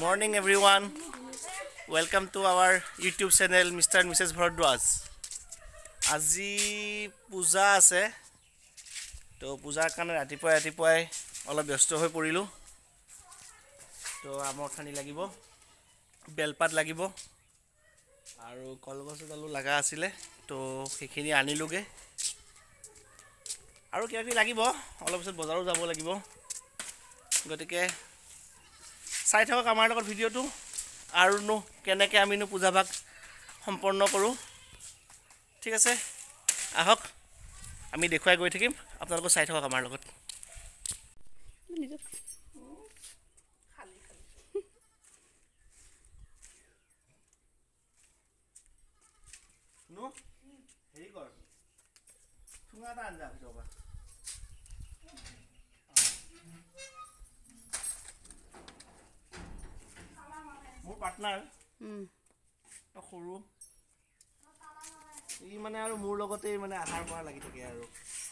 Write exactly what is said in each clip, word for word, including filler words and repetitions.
morning everyone. Welcome to our YouTube channel Mister and Missus Bharadwaj. Aji puja ase. To puja karone ratipuwa ratipuwa অলপ ব্যস্ত হৈ পৰিলো। তো আমাৰ খানি লাগিব। বেলপাত লাগিব। আৰু কলগছ ডালো লাগা আছিল। তো সেইখিনি আনিলোগে। আৰু কিবা কি লাগিব অলপ পিছত বজাৰো যাব লাগিব। গতিকে চাই থাকক আমাৰ লগত ভিডিওটো আৰু নো কেনেকৈ আমিনো পূজা ভাগ সম্পন্ন কৰোঁ ঠিক আছে আহক আমি দেখুৱাই গৈ থাকিম আপোনালোক চাই থাকক আমাৰ লগত নো হেৰি কৰ চুঙা এটা আনজা ভিতৰপা মোৰ পাৰ্টনাৰ হুম তো সৰু ই মানে আৰু মোৰ লগতে মানে আহাৰ পৰা লাগি থাকে আৰু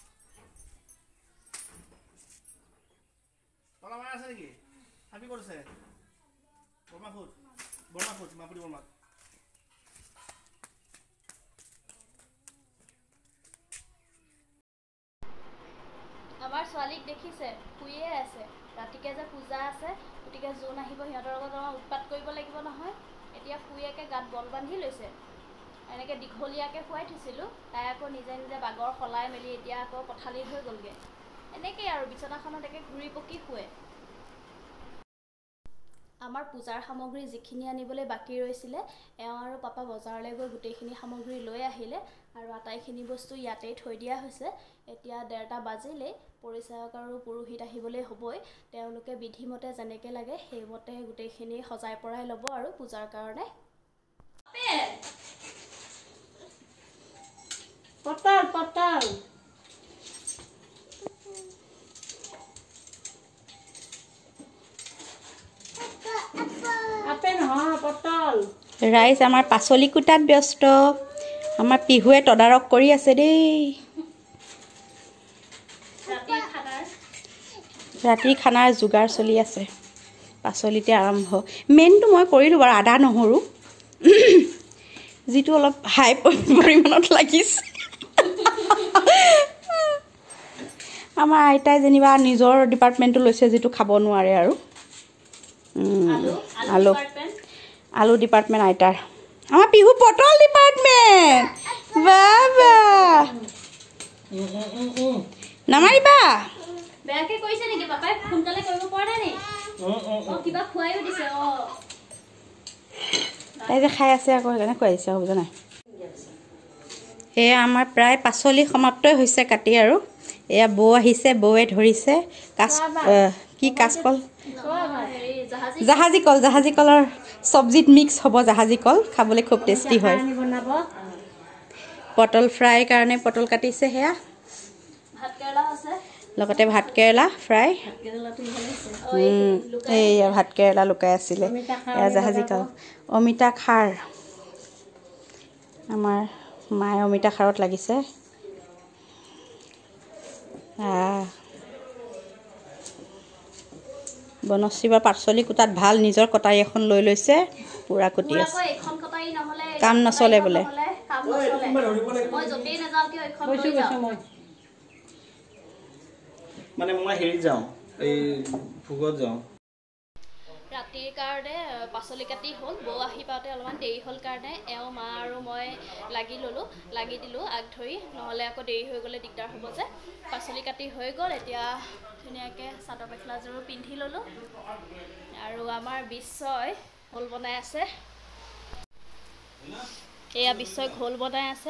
তলা মাৰ আছে নেকি হাবি কৰিছে বৰমা ফুট বৰমা ফুট মাপুৰি বৰমা আমাৰ ছোৱালীক দেখিছে শুইয়ে আছে ৰাতিকে যে পূজা আছে গতিকে জোন আহিব সিহঁতৰ লগত আমাৰ উৎপাত কৰিব লাগিব নহয় এতিয়া শুইয়েকে গাত বল বান্ধি লৈছে এনেকে দীঘলীয়াকে শুৱাই থৈছিলো তাই আকৌ নিজে নিজে বাগৰ খলাই মেলি এতিয়া আকৌ পথালি হৈ গলগে এনেকে আৰু বিছনাখনত একে ঘূৰি পকি শুৱে আমাৰ পূজাৰ সামগ্ৰী যিখিনি আনিবলৈ বাকি ৰৈছিলে এওঁ আৰু পাপা বজাৰলৈ গৈ গোটেইখিনি সামগ্ৰী লৈ আহিলে আৰু আটাইখিনি বস্তু ইয়াতেই থৈ দিয়া হৈছে এতিয়া ডেৰটা বাজিলে পৰিচায়ক আৰু পুৰোহিত আহিবলৈ হ'বই তেওঁলোকে বিধিমতে যেনেকৈ লাগে সেইমতে গোটেইখিনি সজাই পৰাই ল'ব আৰু পূজাৰ কাৰণে পটল পটল ৰাইজ আমাৰ পাচলি কুটাত ব্যস্ত আমাৰ পিহুৱে তদাৰক কৰি আছে দেই ৰাতি খানাৰ যোগাৰ চলি আছে পাচলিতে আৰম্ভ মেইনটো মই কৰিলোঁ বাৰু আদা নহৰু যিটো অলপ হাই পৰিমাণত লাগিছে আমাৰ আইতাই যেনিবা নিজৰ ডিপাৰ্টমেণ্টটো লৈছে যিটো খাব নোৱাৰে আৰু আলু আলু ডিপাৰ্টমেণ্ট আইতাৰ আমাৰ পিহু পটল ডিপাৰ্টমেণ্ট বাবা নামাৰিবা বেয়াকে কৈছে নেকি পাপাই সোনকালে কৰিব পৰা নাই ও কিবা খুৱাইও দিছে অ তাই যে খাই আছে আকৌ সেইকাৰণে খুৱাইছে হ'ব জানা এয়া আমাৰ প্ৰায় পাচলি সমাপ্তই হৈছে কাটি আৰু এয়া বৌ আহিছে বৌৱে ধৰিছে কাচ কি কাচকল জাহাজী কল জাহাজী কলৰ চব্জিত মিক্স হ'ব জাহাজী কল খাবলৈ খুব টেষ্টি হয় পটল ফ্ৰাই কাৰণে পটল কাটিছে সেয়া ভাত কেৰেলা আছে লগতে ভাত কেৰেলা ফ্ৰাই এইয়া ভাত কেৰেলা লুকাই আছিলে এয়া জাহাজী কল অমিতা খাৰ আমাৰ মায়ে অমিতা খাৰত লাগিছে বনশ্ৰীবাৰ পাচলি কুটাত ভাল নিজৰ কটাৰী এখন লৈ লৈছে পুৰা কুটি আছে কাম নচলে বোলে মানে মই হেৰি যাওঁ এই ভোগত যাওঁ ৰাতিৰ কাৰণে পাচলি কাটি হ'ল বৌ আহি পাওঁতে অলপমান দেৰি হ'ল কাৰণে এওঁ মা আৰু মই লাগি ল'লোঁ লাগি দিলোঁ আগ ধৰি নহ'লে আকৌ দেৰি হৈ গ'লে দিগদাৰ হ'ব যে পাচলি কাটি হৈ গ'ল এতিয়া ধুনীয়াকৈ চাদৰ মেখেলাযোৰো পিন্ধি ল'লোঁ আৰু আমাৰ বিশ্বই ঘোল বনাই আছে এয়া বিশ্বই ঘোল বনাই আছে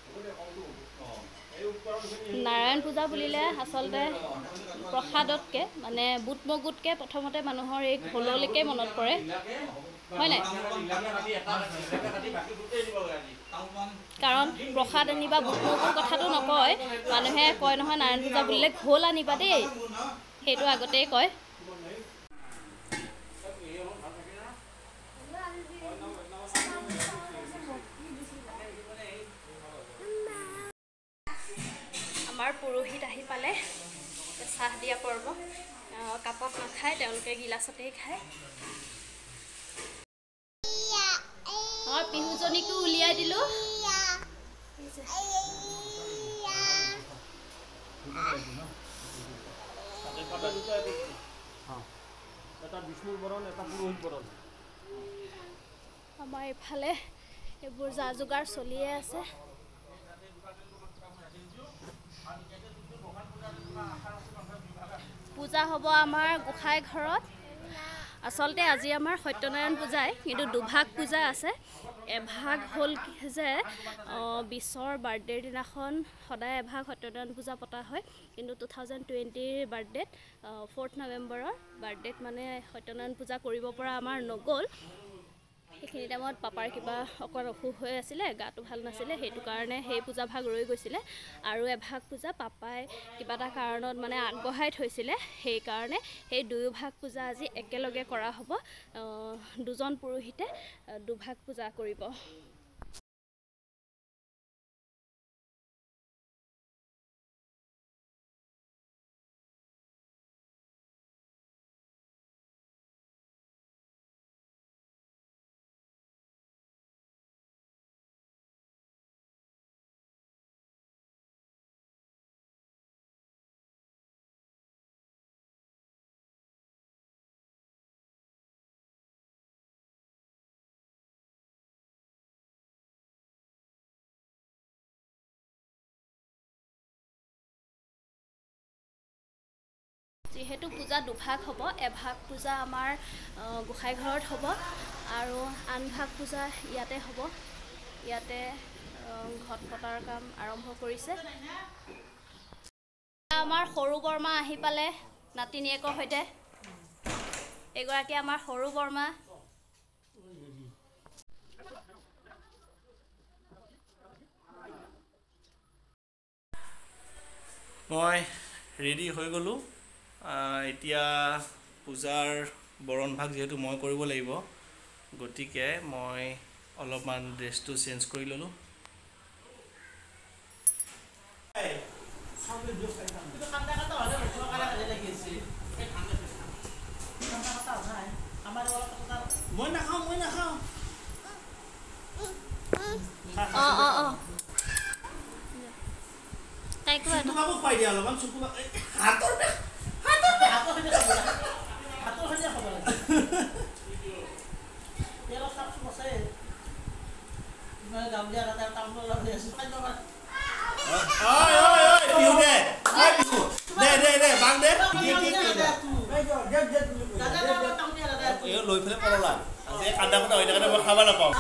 নাৰায়ণ পূজা বুলিলে আচলতে প্ৰসাদতকৈ মানে বুট মগুতকৈ প্ৰথমতে মানুহৰ এই ঘোললৈকে মনত পৰে হয় নাই কাৰণ প্ৰসাদ আনিবা বুট মগুৰ কথাটো নকয় মানুহে কয় নহয় নাৰায়ণ পূজা বুলিলে ঘোল আনিবা দেই সেইটো আগতেই কয় আমাৰ পুৰোহিত আহি পালে চাহ দিয়া পৰ্ব কাপত নাখায় তেওঁলোকে গিলাচতেই খায় দুজনীকো উলিয়াই দিলোঁ। আমাৰ এইফালে এইবোৰ যা যোগাৰ চলিয়ে আছে। পূজা হ'ব আমাৰ গোসাঁই ঘৰত। আচলতে আজি আমাৰ সত্যনাৰায়ণ পূজাই, কিন্তু দুভাগ পূজা আছে। এভাগ হ'ল যে বিশৰ বাৰ্থডেৰ দিনাখন সদায় এভাগ সত্যনাৰায়ণ পূজা পতা হয়, কিন্তু টু থাউজেণ্ড টুৱেণ্টিৰ বাৰ্থডেত ফ'ৰ্থ নৱেম্বৰৰ বাৰ্থডেত মানে সত্যনাৰায়ণ পূজা কৰিব পৰা আমাৰ নগ'ল। সেইখিনি টাইমত পাপাৰ কিবা অকণ অসুখ হৈ আছিলে, গাটো ভাল নাছিলে, সেইটো কাৰণে সেই পূজা ভাগ ৰৈ গৈছিলে। আৰু এভাগ পূজা পাপাই কিবা এটা কাৰণত মানে আগবঢ়াই থৈছিলে, সেইকাৰণে সেই দুয়োভাগ পূজা আজি একেলগে কৰা হ'ব। দুজন পুৰোহিতে দুভাগ পূজা কৰিব। যিহেতু পূজা দুভাগ হ'ব, এভাগ পূজা আমাৰ গোসাঁই ঘৰত হ'ব আৰু আন ভাগ পূজা ইয়াতে হ'ব। ইয়াতে ঘট পতাৰ কাম আৰম্ভ কৰিছে। আমাৰ সৰু বৰমা আহি পালে নাতিনীয়েকৰ সৈতে। এগৰাকী আমাৰ সৰু বৰমা। মই ৰেডি হৈ গ'লোঁ। এতিয়া পূজাৰ বৰণ ভাগ যিহেতু মই কৰিব লাগিব, গতিকে মই অলপমান ড্ৰেছটো চেঞ্জ কৰি ল'লোঁ। মই নাখাওঁ মই নাখাওঁ অঁ অঁ অঁ তাইকো চুকুবাকো খুৱাই দিয়া অলপমান। চুকুবা হাতৰ লৈ পেলাই পললা আজি কান্দা কথা হৈ থাকে, মই খাব নাপাওঁ।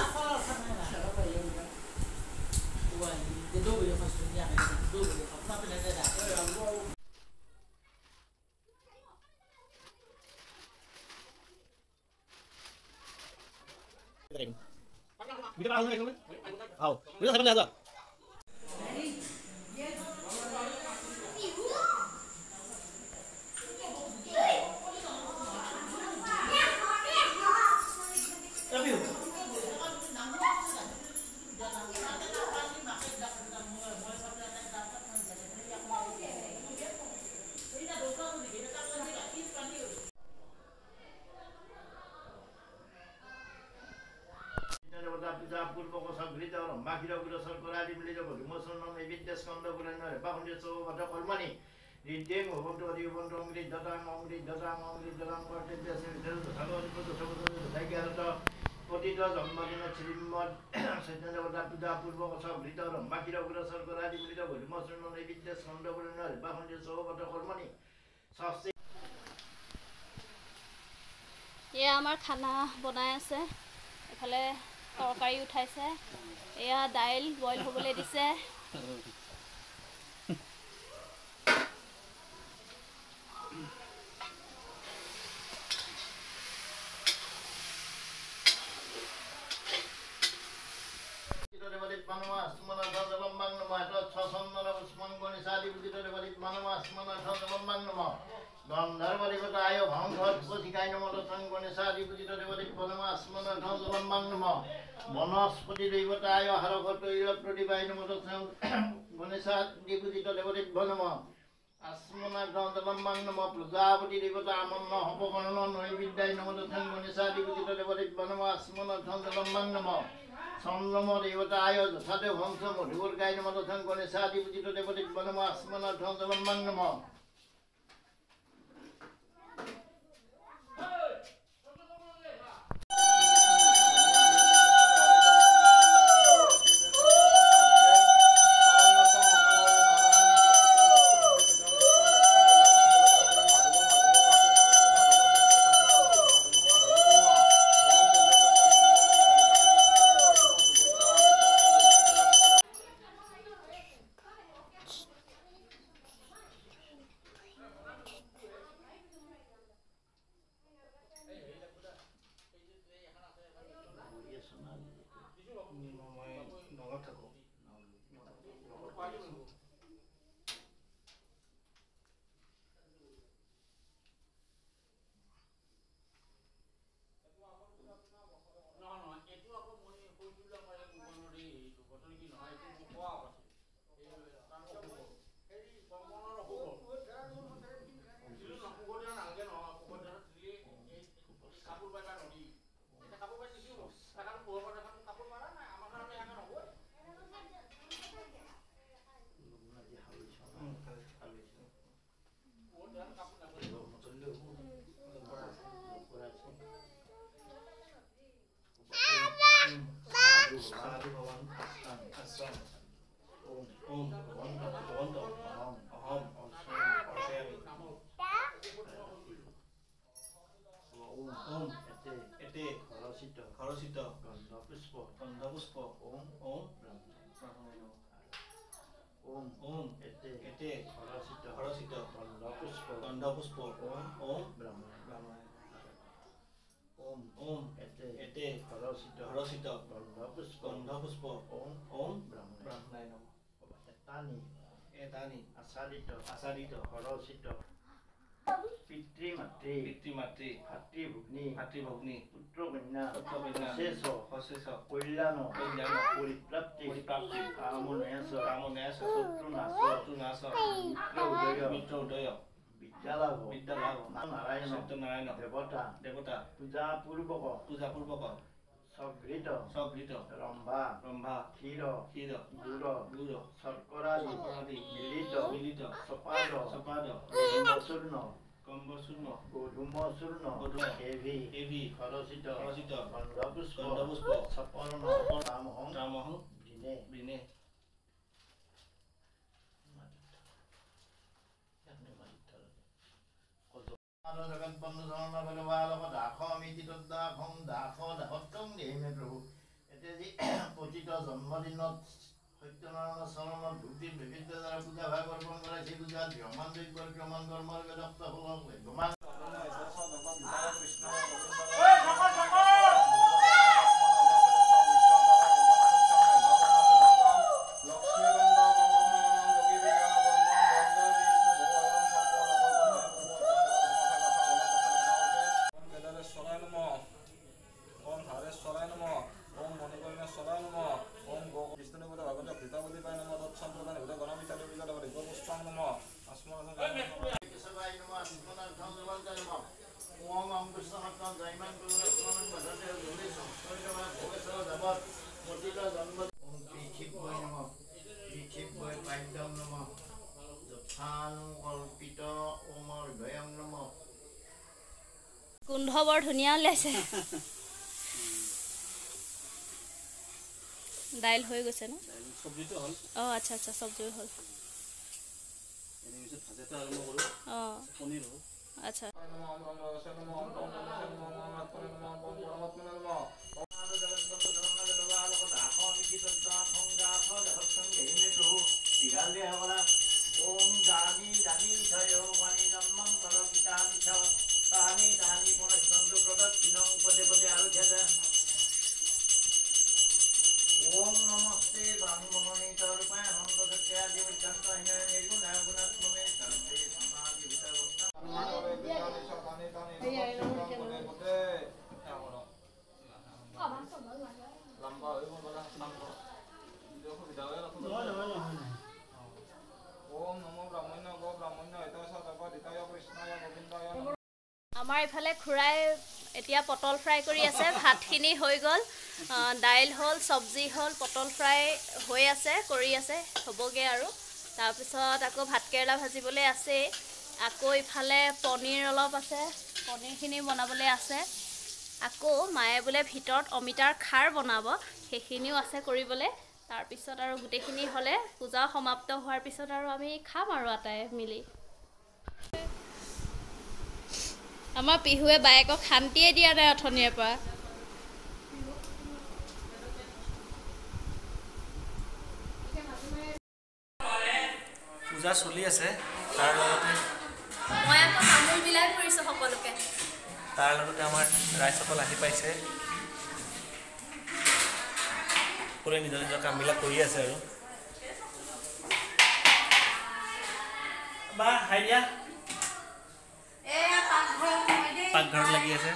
প্ৰতিটো জন্মদিনত শ্ৰীমদ চৈতন্য দেৱতা পূজা পূৰ্বক ঘৃত ৰম্ভাক্ষীৰ অগ্ৰসৰ কৰা আদি মিলিত ভীমচূৰ্ণ নৈবিদ্য স্কন্দ পুৰণৰ বাসন্দিৰ চৌবত কৰ্মণি ষষ্ঠী। এয়া আমাৰ খানা বনাই আছে। এফালে তৰকাৰী উঠাইছে, এয়া দাইল বইল হ'বলৈ দিছে। বনস্পতি দেৱতায় হৰঘটৈৰ প্ৰতিবাই নম গণেশাদিপূজিত দেৱদেৱ নম আসমনাগ্ৰহম নম প্ৰজাপতি দেৱতা আমন্ন হপগণন নৈবিদ্যায় নম গণেশাদিপূজিত দেৱদেৱ নম আসমনাগ্ৰহম নম চন্দ্ৰম দেৱতায় যথাদেৱ হংস মধুৰ গাই নম তথন গণেশাদি পূজিত দেৱদেৱ নম আসমনাথ জলম্বাং নম আচাৰিত হৰচিত পিতৃ মাতৃ পিতৃ মাতৃ ভাতৃ ভগ্নী ভাতৃ ভগ্নী পুত্ৰ কন্যা পুত্ৰ কন্যা শেষ অশেষ কল্যাণ কল্যাণ পৰিপ্ৰাপ্তি পৰিপ্ৰাপ্তি কামনেশ কামনেশ শত্ৰু নাশ শত্ৰু নাশ মিত্ৰ উদয় মিত্ৰ উদয় বিদ্যালাভ বিদ্যালাভ নাৰায়ণ সত্যনাৰায়ণ দেৱতা দেৱতা পূজা পূৰ্বক পূজা পূৰ্বক সঘৃত সঘৃত ৰম্ভা ৰম্ভা ক্ষীৰ ক্ষীৰ গুড় গুড় শৰ্কৰা আদি মিলিত মিলিত চপাদ চপাদ কম্বচূৰ্ণ কম্বচূৰ্ণ গোধূম চূৰ্ণ এভি এভি খৰচিত খৰচিত গন্ধপুষ্প গন্ধপুষ্প সপৰ্ণ ৰামহং ৰামহং বিনে বিনে জগত বন্ধু ধৰ্ম বলবালক দাস মিতি দাসং দাস দাসত্বং দেহিমে প্ৰভু এতিয়া যি পতিত জন্মদিনত সত্যনাৰায়ণ চৰণত ভক্তি বিভিন্ন দ্বাৰা পূজা ভাগ অৰ্পণ কৰে সেই পূজাত ভ্ৰমণ যোগ্য ভ্ৰমণ কৰ্মৰ বেদপ্ত ফলক ভ্ৰমণ গোন্ধ বৰ ধুনীয়া ওলাইছে দাইল হৈ গৈছে ন সবজিটো হল অ আচ্ছা আচ্ছা সবজি হল এনে মিছে ভাজাটো আৰম্ভ কৰো অ পনীৰ হল আচ্ছা ओम जानी जानी छयो मणि जन्मं कलकितानि छ तानि तानि पुनश्चन्द्र प्रदक्षिणं पदे पदे आरुध्यत ओम नमस्ते ब्रह्मणि तरुपाय हंसकत्या दिवचन्त हिने निर्गुण गुणात्मने सर्वे समाधि वितवस्था लंबा होय बोला लंबा देखो विदावे ना ओम नमो ब्रह्मण्य गो ब्रह्मण्य हिताय तप दिताय कृष्णाय गोविन्दाय আমাৰ ইফালে খুৰাই এতিয়া পটল ফ্ৰাই কৰি আছে ভাতখিনি হৈ গ'ল দাইল হ'ল, চব্জি হ'ল, পটল ফ্ৰাই হৈ আছে, কৰি আছে, হ'বগৈ আৰু। তাৰপিছত আকৌ ভাতকেৰেলা ভাজিবলৈ আছেই। আকৌ ইফালে পনীৰ অলপ আছে, পনীৰখিনি বনাবলৈ আছে। আকৌ মায়ে বোলে ভিতৰত অমিতাৰ খাৰ বনাব, সেইখিনিও আছে কৰিবলৈ। তাৰপিছত আৰু গোটেইখিনি হ'লে পূজা সমাপ্ত হোৱাৰ পিছত আৰু আমি খাম আৰু আটাই মিলি। আমাৰ পিহুৱে বায়েকক শান্তিয়ে দিয়া নাই অথনিৰ পৰা। পূজা চলি আছে, তাৰ লগতে মই আকৌ তামোল বিলাই ফুৰিছোঁ সকলোকে। তাৰ লগতে আমাৰ ৰাইজসকল আহি পাইছে, সকলোৱে নিজৰ নিজৰ কামবিলাক কৰি আছে আৰু। বা হাই দিয়া, পাকঘৰত লাগি আছে।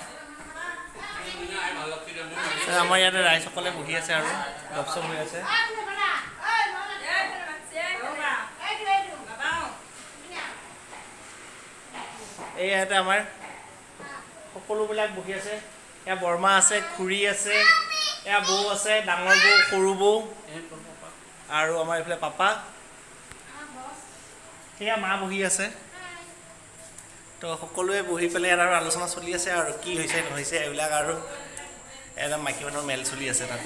আমাৰ ইয়াতে ৰাইজসকলে বহি আছে আৰু গপচপ হৈ আছে। এই ইয়াতে আমাৰ সকলোবিলাক বহি আছে। এয়া বৰমা আছে, খুৰী আছে, এয়া বৌ আছে, ডাঙৰ বৌ, সৰু বৌ, আৰু আমাৰ এইফালে পাপা, সেয়া মা বহি আছে। তো সকলোৱে বহি পেলাই আৰু আলোচনা চলি আছে আৰু কি হৈছে নহৈছে এইবিলাক, আৰু একদম মাইকী মানুহৰ মেল চলি আছে তাত।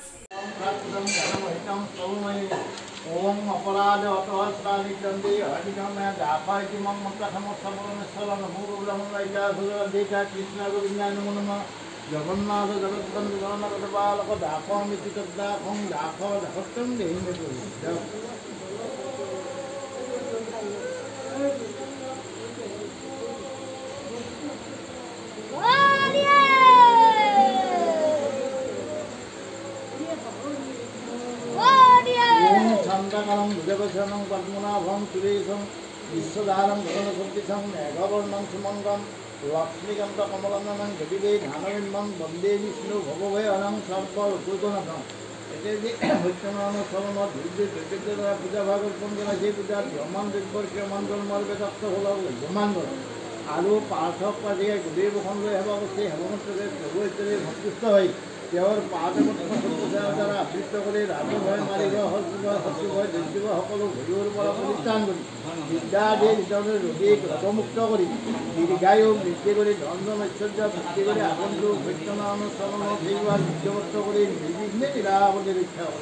ওম অপৰাধ অতহস্তানিচন্দি হৰিকমে দাপাইতি মম মক্কাসমস্বরণেশ্বরণ ভূগোব্রহ্মৈকা সুরদিকা কৃষ্ণ গোবিন্দায় নমো নমঃ জগন্নাথ জগৎবন্ধু জগন্নাথ বালক দাপমিতি তদ্দাপং দাপ দাপত্যং দেহি মে প্রভু। छंदकरं भुजगशनं पद्मनाभं सुरेशं विश्वधारं गगनसदृशं मेघवर्णं सुमङ्गं लक्ष्मीकान्तकमलननं जटिले ध्यानबिम्बं वन्दे विष्णु भवभयहरं सर्वभूतनाथं। এতে যে সত্যনারায়ণ চরণত ধৈর্য ধৈর্য দ্বারা পূজা ভাগ অর্পণ করা, সেই পূজার ব্রহ্মাণ যজ্ঞর ক্রমাঞ্চল মর্বে তত্ত্ব হল ব্রহ্মাণ্ড আৰু পাৰ্থক পাতিয়ে গোটেই বসন্ত সেৱা কৰিছে। হেমন্তৰে প্ৰভু ইত্যাদি সন্তুষ্ট হৈ তেওঁৰ পাদপত্ৰৰ দ্বাৰা আবৃত্ত কৰি ৰাজভয় মাৰিব শত্ৰুভয় শত্ৰুভয় দৈত্যভয় সকলো ভয়ৰ পৰা পৰিত্ৰাণ কৰি বিদ্যা আদি নিজৰ ৰোগীক ৰোগমুক্ত কৰি দীৰ্ঘায়ু বৃদ্ধি কৰি ধন ঐশ্বৰ্য বৃদ্ধি কৰি আগন্তু সত্যনাৰায়ণ চৰণৰ সেইবাৰ বিদ্যমত্ত কৰি নিৰ্বিঘ্নে নিৰাপদে ৰক্ষা কৰি।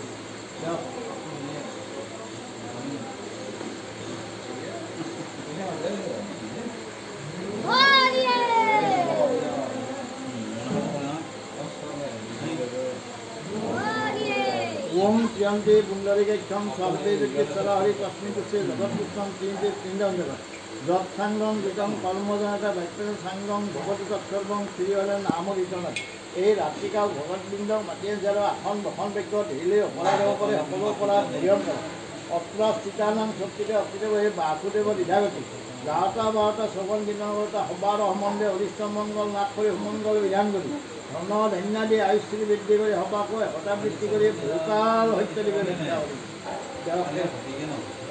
ओम श्रियंते पुंडरीकक्षं सर्वे विद्युत्तरा हरि तस्मिन् तुष्टे जगत्पुष्टं तीन्ते तीन्दांजल যৎসাংগং গীতং কর্মজনতা ব্যক্তিৰ সাংগং ভগৱতী তৎসৰ্বং শ্ৰীহৰে নাম কীৰ্তনত। এই ৰাত্ৰিকাল ভগৱতবৃন্দক মাতি যাৰ আসন বসন বেগ্য ধৰিলে অপৰাধ কৰে, সকলো পৰা নিয়ম কৰে। অত্ৰ চিতানাং শক্তিতে অক্তিদেৱ এই বাসুদেৱ দিধাগতি যাওঁতা বাৰতা শ্ৰৱণ কীৰ্তনতা সবাৰ সম্বন্ধে অৰিষ্ট মংগল নাশ কৰি সুমংগল বিধান কৰি ধন ধন্যাদি আয়ুষ্ঠি বৃদ্ধি কৰি সবাকৈ একতা বৃদ্ধি কৰি বহুকাল সত্য দিবলৈ চেষ্টা কৰি।